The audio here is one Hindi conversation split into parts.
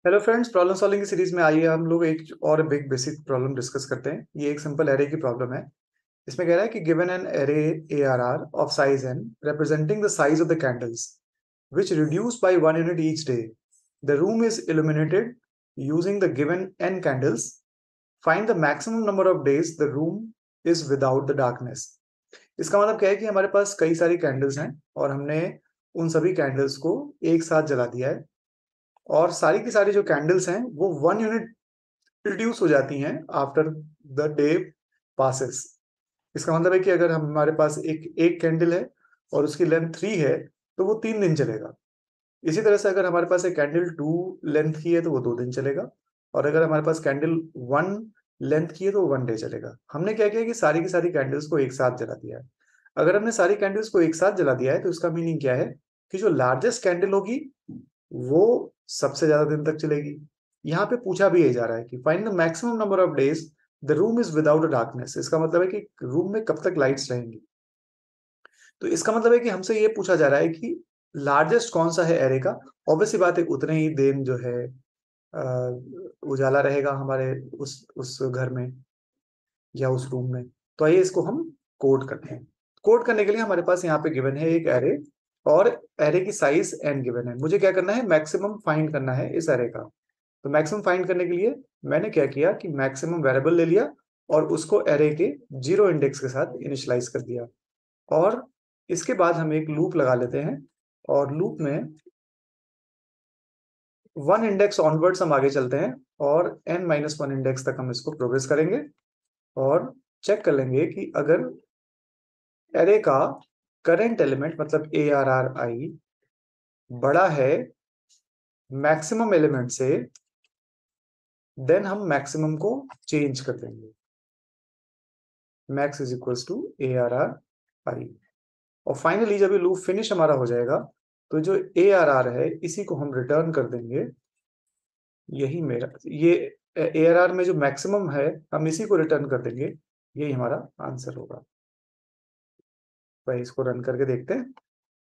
हेलो फ्रेंड्स, प्रॉब्लम सॉल्विंग की सीरीज में आइए हम लोग एक और बिग बेसिक प्रॉब्लम डिस्कस करते हैं। ये एक सिंपल एरे की प्रॉब्लम है। इसमें कह रहा है कि given an array ARR of size n representing the size of the candles which reduce by 1 unit each day. The room is illuminated using the given n candles. Find the maximum number of days the room is without the darkness. इसका मतलब क्या है कि हमारे पास कई सारी कैंडल्स हैं और हमने उन सभी कैंडल्स को एक साथ जला दिया है और सारी की सारी जो कैंडल्स हैं वो 1 यूनिट रिड्यूस हो जाती हैं आफ्टर द डे पासेस। इसका मतलब है कि अगर हमारे पास एक एक कैंडल है और उसकी लेंथ 3 है तो वो 3 दिन चलेगा। इसी तरह से अगर हमारे पास एक कैंडल 2 लेंथ की है तो वो 2 दिन चलेगा, और अगर हमारे पास कैंडल 1 लेंथ की है तो वो 1 डे चलेगा। हमने क्या किया कि सारी की सारी कैंडल्स को एक साथ जला दिया है। अगर हमने सारी कैंडल्स को एक साथ जला दिया है तो इसका मीनिंग क्या है कि जो लार्जेस्ट कैंडल होगी वो सबसे ज्यादा दिन तक चलेगी। यहाँ पे पूछा भी यही जा रहा है कि find the maximum number of days the room is without a darkness. इसका मतलब है कि रूम में कब तक लाइट्स रहेंगी। तो इसका मतलब है कि हमसे ये पूछा जा रहा है कि लार्जेस्ट कौन सा है एरे का। ऑब्वियसली बात है, उतने ही दिन जो है उजाला रहेगा हमारे उस घर में या उस रूम में। तो आइए इसको हम कोड करते हैं। कोड करने के लिए हमारे पास यहाँ पे गिवन है एक एरे, और एरे की साइज n गिवन है। मुझे क्या करना है, मैक्सिमम फाइंड करना है इस एरे का। तो मैक्सिमम फाइंड करने के लिए मैंने क्या किया कि मैक्सिमम वेरिएबल ले लिया और उसको एरे के 0 इंडेक्स के साथ इनिशियलाइज कर दिया। और इसके बाद हम एक लूप लगा लेते हैं, और लूप में 1 इंडेक्स ऑनवर्ड्स हम आगे चलते हैं और n-1 इंडेक्स तक हम इसको प्रोग्रेस करेंगे और चेक कर लेंगे कि अगर एरे का करंट एलिमेंट मतलब ARRI बड़ा है मैक्सिमम एलिमेंट से, देन हम मैक्सिमम को चेंज कर देंगे। Max is equals to ARRI। और फाइनली जब ये लूप फिनिश हमारा हो जाएगा तो जो ARR है इसी को हम रिटर्न कर देंगे। यही मेरा ये ARR में जो मैक्सिमम है हम इसी को रिटर्न कर देंगे। यही हमारा आंसर होगा। भाई इसको रन करके देखते हैं।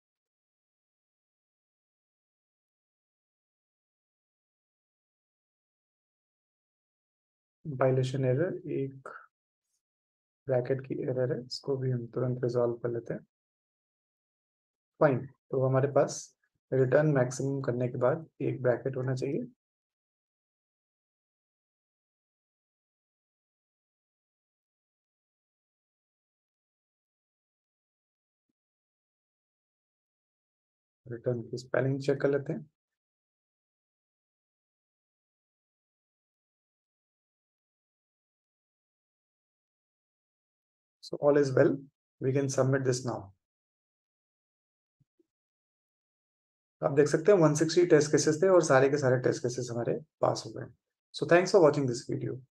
वाइलेशन एरर, एक ब्रैकेट की एरर है, इसको भी हम तुरंत रिजॉल्व कर लेते हैं। फाइन। तो हमारे पास रिटर्न मैक्सिमम करने के बाद एक ब्रैकेट होना चाहिए। रिटर्न की स्पेलिंग चेक कर लेते हैं। So all is well, we can submit this now. आप देख सकते हैं 160 टेस्ट केसेस थे और सारे के सारे टेस्ट केसेस हमारे पास हो गए। So thanks for watching this video.